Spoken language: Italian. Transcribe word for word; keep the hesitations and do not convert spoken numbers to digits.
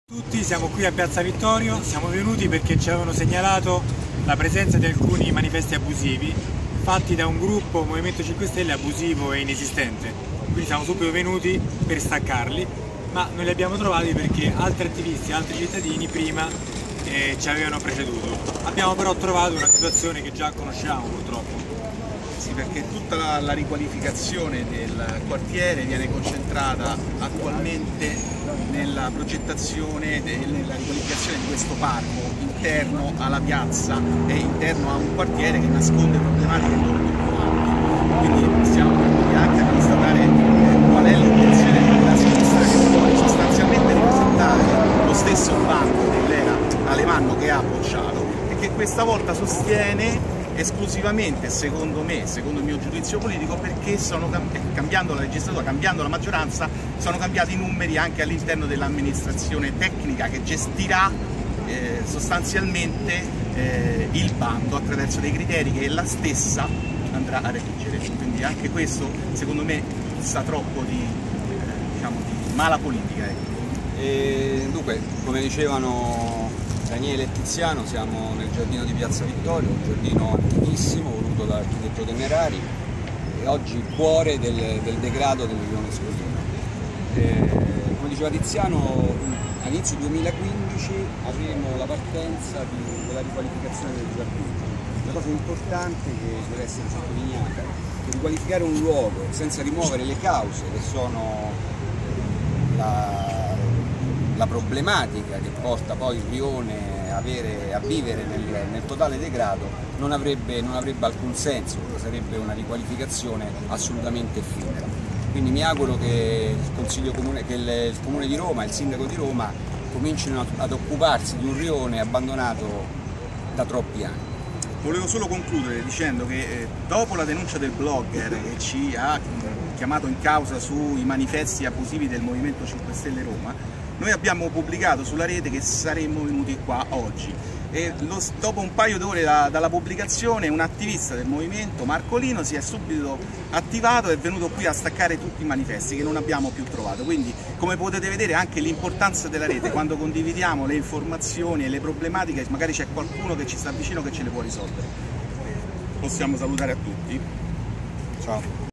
Tutti siamo qui a Piazza Vittorio, siamo venuti perché ci avevano segnalato la presenza di alcuni manifesti abusivi fatti da un gruppo Movimento cinque Stelle abusivo e inesistente. Quindi siamo subito venuti per staccarli, ma non li abbiamo trovati perché altri attivisti, altri cittadini prima eh, ci avevano preceduto. Abbiamo però trovato una situazione che già conosciamo purtroppo. Sì, perché tutta la, la riqualificazione del quartiere viene concentrata attualmente nella progettazione, de, nella riqualificazione di questo parco interno alla piazza e interno a un quartiere che nasconde problematiche molto più ampie. Quindi stiamo venuti anche a constatare eh, qual è l'intenzione della sinistra, che vuole sostanzialmente ripresentare lo stesso bando dell'era Alemanno che ha bocciato e che questa volta sostiene esclusivamente, secondo me, secondo il mio giudizio politico, perché sono cambiando la legislatura, cambiando la maggioranza, sono cambiati i numeri anche all'interno dell'amministrazione tecnica che gestirà eh, sostanzialmente eh, il bando attraverso dei criteri che la stessa andrà a redigere. Quindi anche questo, secondo me, sa troppo di, eh, diciamo, di mala politica. Ecco. E dunque, come dicevano Daniele e Tiziano, siamo nel giardino di Piazza Vittorio, un giardino antichissimo voluto dall'architetto Temerari e oggi il cuore del, del degrado del rione Scosino. E, come diceva Tiziano, all'inizio duemilaquindici avremo la partenza di, della riqualificazione del giardino. Una cosa importante che deve essere sottolineata è riqualificare un luogo senza rimuovere le cause che sono la la problematica che porta poi il rione a, avere, a vivere nel, nel totale degrado non avrebbe, non avrebbe alcun senso, sarebbe una riqualificazione assolutamente effimera. Quindi mi auguro che il Consiglio Comune, che il, il Comune di Roma e il Sindaco di Roma comincino ad occuparsi di un rione abbandonato da troppi anni. Volevo solo concludere dicendo che eh, dopo la denuncia del blogger che ci ha mh, chiamato in causa sui manifesti abusivi del Movimento cinque Stelle Roma, noi abbiamo pubblicato sulla rete che saremmo venuti qua oggi e lo, dopo un paio d'ore da, dalla pubblicazione un attivista del movimento, Marcolino, si è subito attivato e è venuto qui a staccare tutti i manifesti che non abbiamo più trovato. Quindi, come potete vedere, anche l'importanza della rete, quando condividiamo le informazioni e le problematiche, magari c'è qualcuno che ci sta vicino che ce le può risolvere. Possiamo salutare a tutti. Ciao.